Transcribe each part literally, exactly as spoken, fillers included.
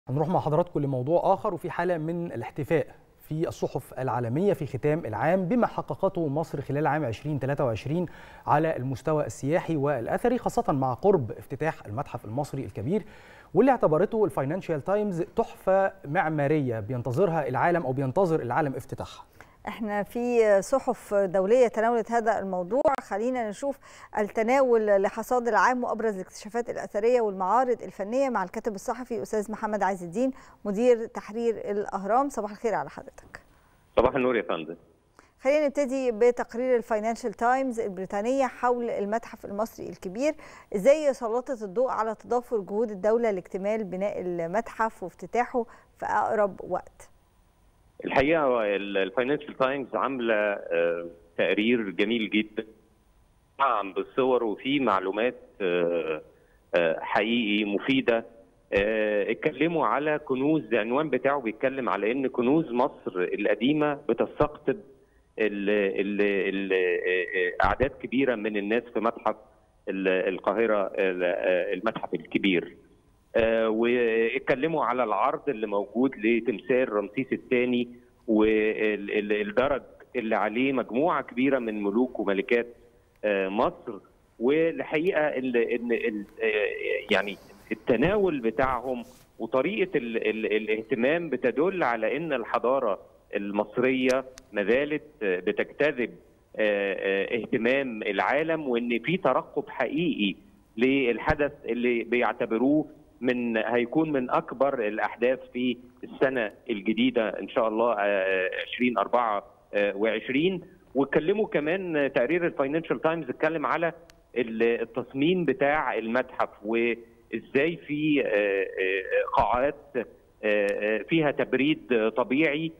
هنروح مع حضراتكم لموضوع آخر، وفي حالة من الاحتفاء في الصحف العالمية في ختام العام بما حققته مصر خلال عام ألفين وثلاثة وعشرين على المستوى السياحي والأثري، خاصة مع قرب افتتاح المتحف المصري الكبير، واللي اعتبرته الفاينانشال تايمز تحفة معمارية بينتظرها العالم أو بينتظر العالم افتتاحها. احنا في صحف دولية تناولت هذا الموضوع. خلينا نشوف التناول لحصاد العام وأبرز الاكتشافات الأثرية والمعارض الفنية مع الكاتب الصحفي أستاذ محمد عز الدين مدير تحرير الأهرام. صباح الخير على حضرتك. صباح النور يا فندم. خلينا نبتدي بتقرير الفاينانشال تايمز البريطانية حول المتحف المصري الكبير، ازاي سلطت الضوء على تضافر جهود الدولة لاكتمال بناء المتحف وافتتاحه في أقرب وقت. الحقيقه الفاينانشال تايمز عامله تقرير جميل جدا عم بالصور وفيه معلومات حقيقي مفيده. اتكلموا على كنوز، العنوان بتاعه بيتكلم على ان كنوز مصر القديمه بتستقطب اعداد كبيره من الناس في متحف القاهره المتحف الكبير. آه واتكلموا على العرض اللي موجود لتمثال رمسيس الثاني والدرج اللي عليه مجموعه كبيره من ملوك وملكات آه مصر، والحقيقه ان يعني التناول بتاعهم وطريقه ال ال الاهتمام بتدل على ان الحضاره المصريه ما زالت بتجتذب آه اهتمام العالم، وان في ترقب حقيقي للحدث اللي بيعتبروه من هيكون من اكبر الاحداث في السنه الجديده ان شاء الله ألفين وأربعة وعشرين. واتكلموا كمان تقرير الفاينانشال تايمز اتكلم على التصميم بتاع المتحف، وازاي في قاعات فيها تبريد طبيعي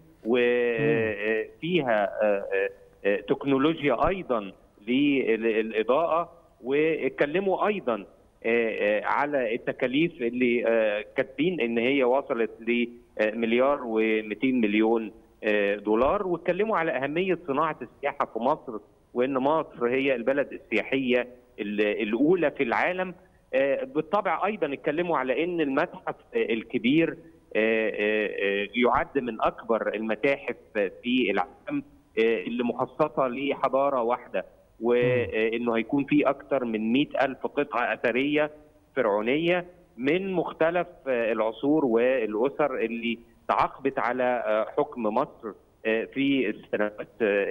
وفيها تكنولوجيا ايضا للاضاءه، واتكلموا ايضا على التكاليف اللي كاتبين ان هي وصلت لمليار ومئتين مليون دولار، واتكلموا على اهميه صناعه السياحه في مصر، وان مصر هي البلد السياحيه الاولى في العالم. بالطبع ايضا اتكلموا على ان المتحف الكبير يعد من اكبر المتاحف في العالم اللي مخصصه لحضاره واحده، وانه هيكون في اكثر من مئة ألف قطعه اثريه فرعونيه من مختلف العصور والاسر اللي تعاقبت على حكم مصر في السنوات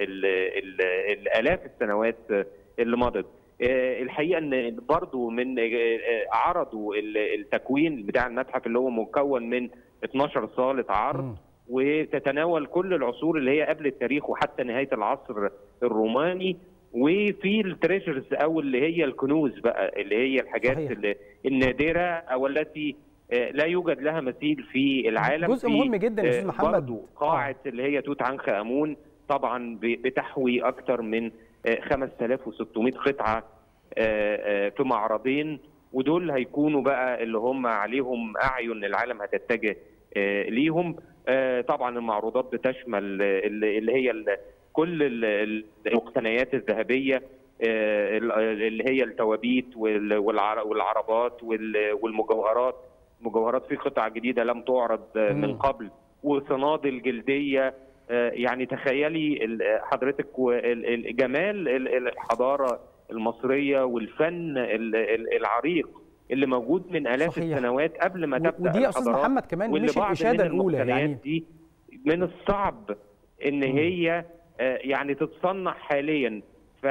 الالاف السنوات اللي مضت. الحقيقه ان برضو من عرضوا التكوين بتاع المتحف اللي هو مكون من اثناشر صاله عرض، وتتناول كل العصور اللي هي قبل التاريخ وحتى نهايه العصر الروماني، وفي التريجرز او اللي هي الكنوز بقى اللي هي الحاجات اللي النادره او التي لا يوجد لها مثيل في العالم. جزء مهم جدا يا استاذ محمد، قاعه اللي هي توت عنخ امون طبعا بتحوي اكثر من خمسة آلاف وستمئة قطعه في معرضين، ودول هيكونوا بقى اللي هم عليهم اعين العالم هتتجه ليهم. طبعا المعروضات بتشمل اللي هي كل المقتنيات الذهبيه اللي هي التوابيت والعربات والمجوهرات، مجوهرات في قطع جديده لم تعرض من قبل، وصنادل جلديه. يعني تخيلي حضرتك جمال الحضاره المصريه والفن العريق اللي موجود من الاف صحيح. السنوات قبل ما تبدا ودي يا استاذ محمد كمان مش الاشاده الاولى، يعني دي من الصعب ان هي يعني تتصنع حاليا،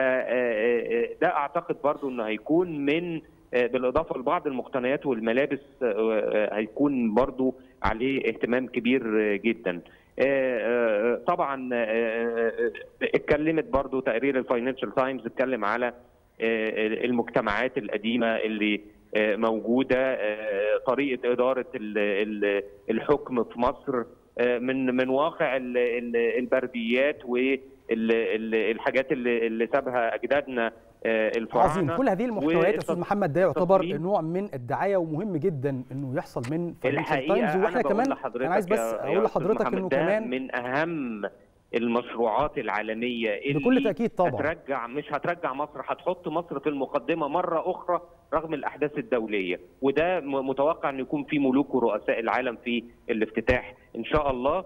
فده اعتقد برضو انه هيكون من بالاضافه لبعض المقتنيات والملابس هيكون برضو عليه اهتمام كبير جدا. طبعا اتكلمت برضو تقرير الفاينانشال تايمز اتكلم على المجتمعات القديمه اللي موجوده، طريقه اداره الحكم في مصر من من واقع البرديات والحاجات اللي اللي سابها اجدادنا الفراعنه. عظيم. كل هذه المحتويات يا استاذ محمد ده يعتبر نوع من الدعايه، ومهم جدا انه يحصل من فاينانشال تايمز. واحنا كمان انا عايز بس اقول لحضرتك انه كمان من اهم المشروعات العالميه اللي بكل تاكيد طبعا هترجع مش هترجع مصر، هتحط مصر في المقدمه مره اخرى رغم الاحداث الدوليه، وده متوقع ان يكون في ملوك ورؤساء العالم في الافتتاح ان شاء الله.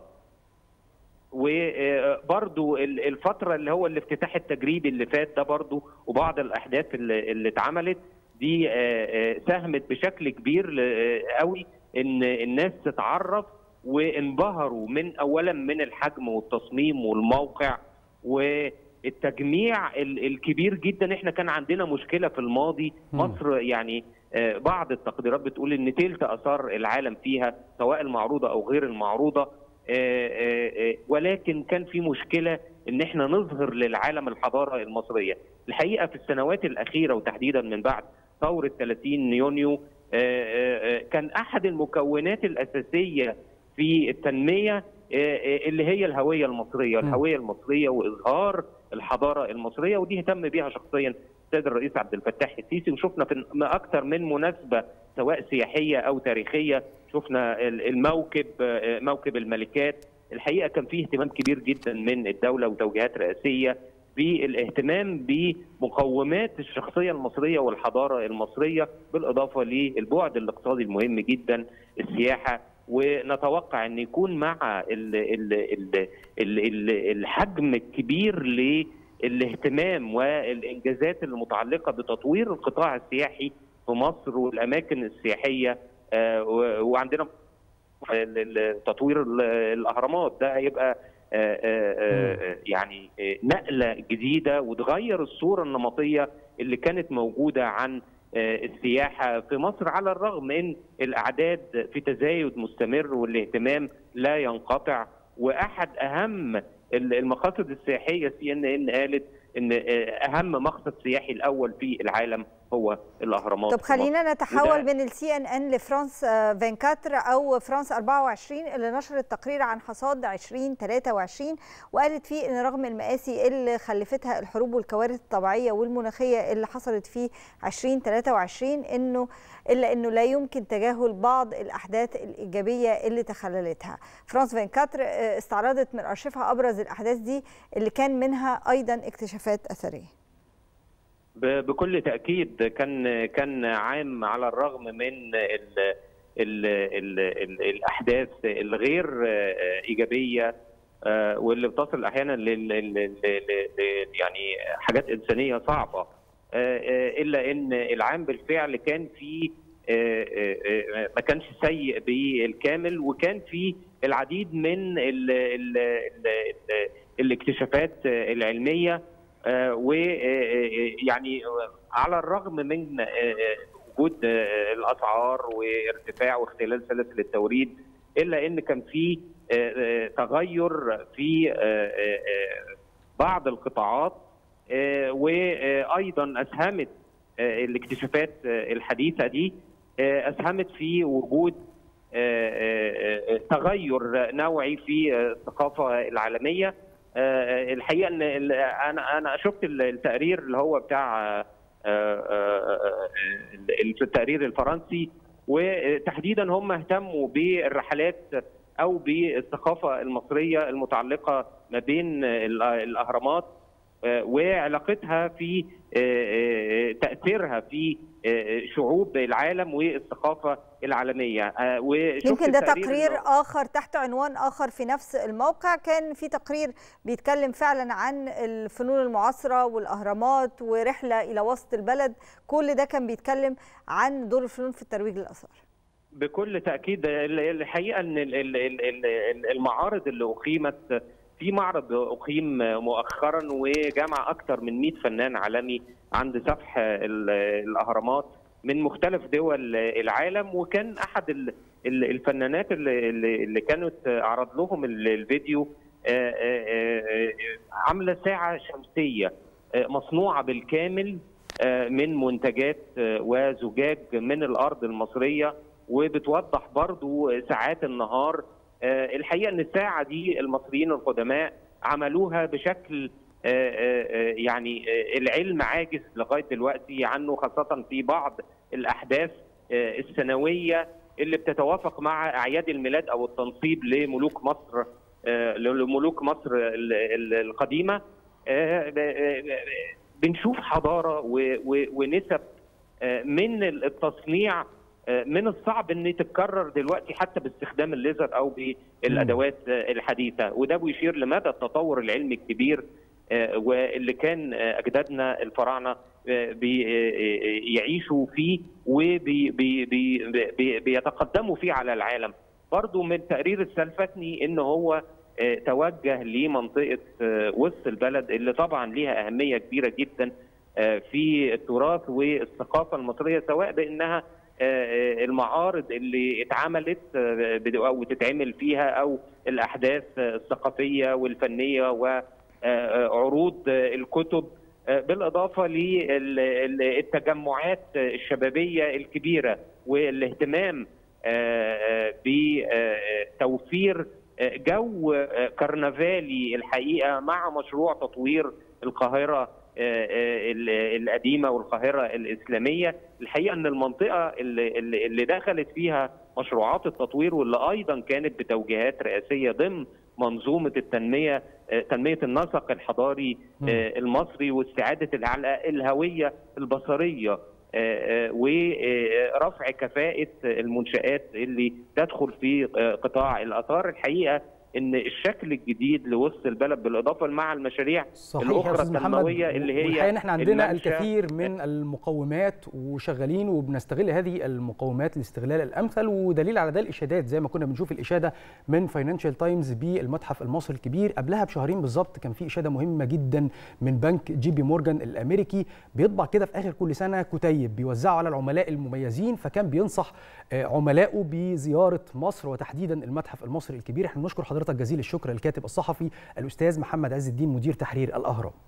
وبرضو الفتره اللي هو الافتتاح التجريبي اللي فات ده برضو وبعض الاحداث اللي, اللي اتعملت دي ساهمت بشكل كبير قوي ان الناس تتعرف وانبهروا من اولا من الحجم والتصميم والموقع والتجميع الكبير جدا. احنا كان عندنا مشكله في الماضي، مصر يعني بعض التقديرات بتقول ان تلت اثار العالم فيها سواء المعروضه او غير المعروضه، ولكن كان في مشكله ان احنا نظهر للعالم الحضاره المصريه. الحقيقه في السنوات الاخيره وتحديدا من بعد ثوره ثلاثين يونيو كان احد المكونات الاساسيه في التنميه اللي هي الهويه المصريه، الهويه المصريه واظهار الحضاره المصريه، ودي اهتم بيها شخصيا السيد الرئيس عبد الفتاح السيسي. وشفنا في اكثر من مناسبه سواء سياحيه او تاريخيه، شفنا الموكب موكب الملكات. الحقيقه كان فيه اهتمام كبير جدا من الدوله وتوجيهات رئاسيه بالاهتمام بمقومات الشخصيه المصريه والحضاره المصريه، بالاضافه للبعد الاقتصادي المهم جدا السياحه. ونتوقع ان يكون مع ال ال ال ال الحجم الكبير للاهتمام والانجازات المتعلقه بتطوير القطاع السياحي في مصر والاماكن السياحيه، وعندنا تطوير الاهرامات ده هيبقى يعني نقله جديده وتغير الصوره النمطيه اللي كانت موجوده عن السياحه في مصر، على الرغم من الاعداد في تزايد مستمر والاهتمام لا ينقطع. واحد اهم المقاصد السياحيه سي ان ان قالت ان اهم مقصد سياحي الاول في العالم هو الاهرامات. طب خلينا نتحول من السي ان ان لفرانس أربعة وعشرين او فرانس أربعة وعشرين اللي نشرت تقرير عن حصاد ألفين وثلاثة وعشرين وقالت فيه ان رغم المآسي اللي خلفتها الحروب والكوارث الطبيعيه والمناخيه اللي حصلت في ألفين وثلاثة وعشرين انه الا انه لا يمكن تجاهل بعض الاحداث الايجابيه اللي تخللتها. فرانس أربعة وعشرين استعرضت من ارشيفها ابرز الاحداث دي اللي كان منها ايضا اكتشافات اثريه. بكل تأكيد كان كان عام على الرغم من ال ال ال ال الأحداث الغير إيجابية واللي بتصل أحيانا لل يعني حاجات إنسانية صعبة، إلا إن العام بالفعل كان فيه ما كانش سيء بالكامل، وكان فيه العديد من ال ال ال الاكتشافات العلمية، ويعني على الرغم من وجود الاسعار وارتفاع واختلال سلاسل التوريد، الا ان كان في تغير في بعض القطاعات، وايضا اسهمت الاكتشافات الحديثه دي اسهمت في وجود تغير نوعي في الثقافه العالميه. الحقيقه ان انا انا شفت التقرير اللي هو بتاع التقرير الفرنسي، وتحديدا هم اهتموا بالرحلات او بالثقافه المصريه المتعلقه ما بين الاهرامات وعلاقتها في تاثيرها في شعوب العالم والثقافه العالميه. يمكن ده تقرير اخر تحت عنوان اخر في نفس الموقع، كان في تقرير بيتكلم فعلا عن الفنون المعاصره والاهرامات ورحله الى وسط البلد، كل ده كان بيتكلم عن دور الفنون في الترويج للاثار. بكل تاكيد الحقيقه ان المعارض اللي اقيمت، في معرض اقيم مؤخرا وجمع اكثر من مئة فنان عالمي عند سفح الاهرامات من مختلف دول العالم، وكان احد الفنانات اللي كانت اعرض لهم الفيديو عامله ساعه شمسيه مصنوعه بالكامل من منتجات وزجاج من الارض المصريه، وبتوضح برضو ساعات النهار. الحقيقه ان الساعه دي المصريين القدماء عملوها بشكل يعني العلم عاجز لغايه دلوقتي عنه، خاصه في بعض الاحداث السنويه اللي بتتوافق مع اعياد الميلاد او التنصيب لملوك مصر لملوك مصر القديمه. بنشوف حضاره ونسب من التصنيع من الصعب ان تتكرر دلوقتي حتى باستخدام الليزر او بالادوات الحديثه، وده بيشير لمدى التطور العلمي الكبير واللي كان اجدادنا الفراعنه بيعيشوا فيه وبيتقدموا فيه على العالم. برضو من تقرير السلفتني ان هو توجه لمنطقه وسط البلد اللي طبعا ليها اهميه كبيره جدا في التراث والثقافه المصريه، سواء بانها المعارض اللي اتعملت او تتعمل فيها او الاحداث الثقافيه والفنيه وعروض الكتب، بالاضافه للتجمعات الشبابيه الكبيره والاهتمام بتوفير جو كرنفالي الحقيقه مع مشروع تطوير القاهره القديمه والقاهره الاسلاميه. الحقيقه ان المنطقه اللي, اللي دخلت فيها مشروعات التطوير واللي ايضا كانت بتوجيهات رئاسيه ضمن منظومه التنميه تنميه النسق الحضاري المصري واستعاده الهويه البصريه ورفع كفاءه المنشآت اللي تدخل في قطاع الاثار. الحقيقه ان الشكل الجديد لوسط البلد بالاضافه مع المشاريع الاخرى التنمويه اللي هي والحقيقه احنا عندنا الكثير من المقومات وشغالين وبنستغل هذه المقومات الاستغلال الامثل، ودليل على ده الاشادات زي ما كنا بنشوف الاشاده من فاينانشال تايمز بالمتحف المصري الكبير. قبلها بشهرين بالظبط كان في اشاده مهمه جدا من بنك جي بي مورجان الامريكي، بيطبع كده في اخر كل سنه كتيب بيوزعوا على العملاء المميزين، فكان بينصح عملائه بزياره مصر وتحديدا المتحف المصري الكبير. احنا بنشكر حضرتك جزيل الشكر الكاتب الصحفي الاستاذ محمد عز الدين مدير تحرير الاهرام.